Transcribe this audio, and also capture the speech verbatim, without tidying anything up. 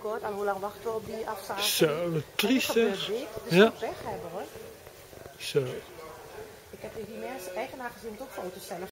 hoor. En hoe lang wachten we op die afzagen? Zo, wat triest is. is. Dus Ja. ja. weg hebben hoor. Zo. Ik heb die mensen, eigenaar gezien, toch foto's stellen.